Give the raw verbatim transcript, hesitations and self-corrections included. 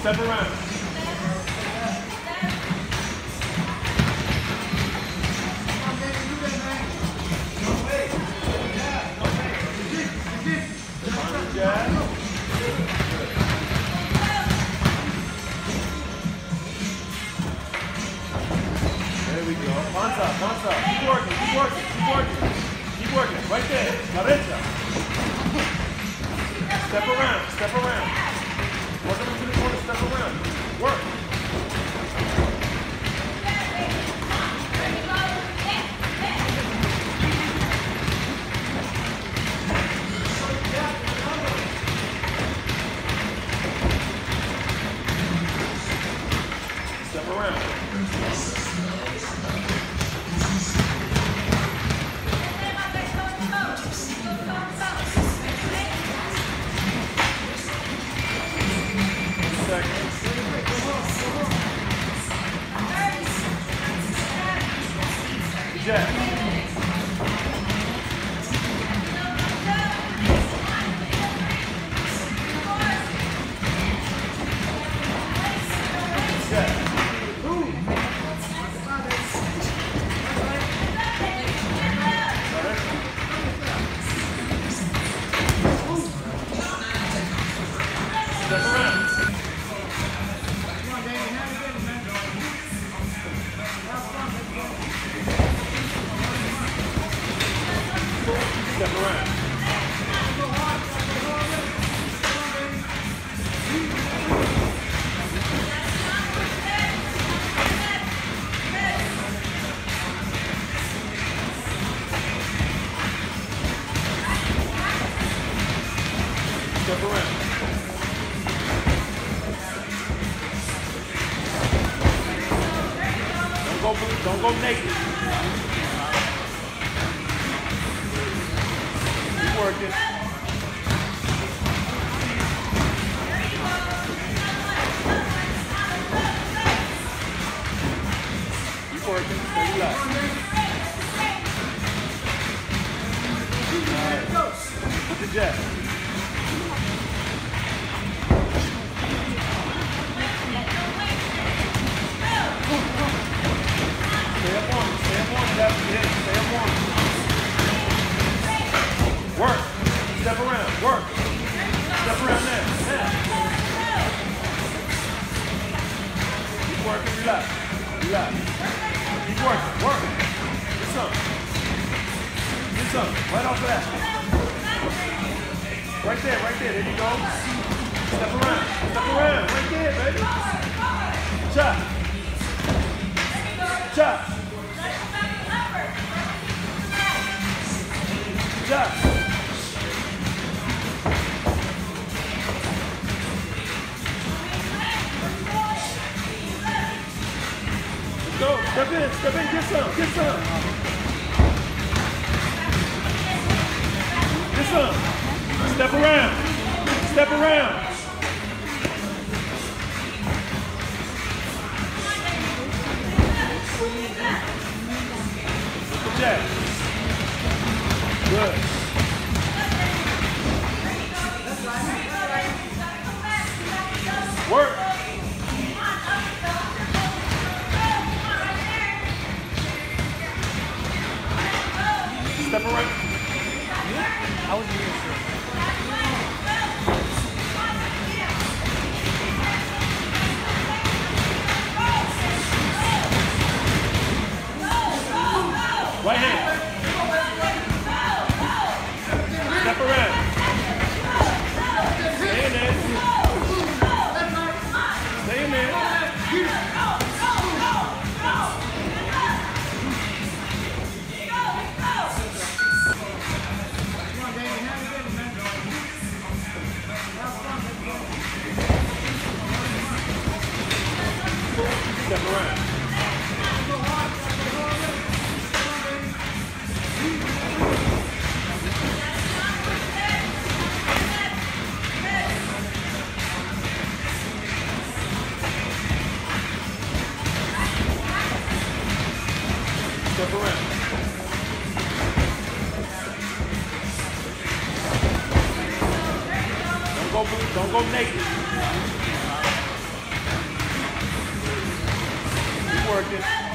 Step around. There we go. Panza, panza. Keep working, keep working, keep working. Keep working. Right there. La derecha. Step around, step around. Work into the corner, step around. Work. Step around. Jack. Jack. Step around. Step around. Step around. Don't go, don't go naked. Keep working. Keep working. Stay relaxed. Right. Put the jet. Stay up on it. Stay up on it. That's it. Stay up on it. Work. Step around. Work. Step around now. Now. Keep working. Relax. Relax. Keep working. Work. Get some. Get some. Right off of that. Right there. Right there. There you go. Step around. Step around. Right there, baby. Chop. Chop. Chop. Go. Step in. Step in. Get some. Get some. Get some. Step around. Step around. Jack. Good. Work. Step around. I was here. Right hand. Step around. Stay in there. Stay in there. Step around. Step around. Don't go, don't go naked. working.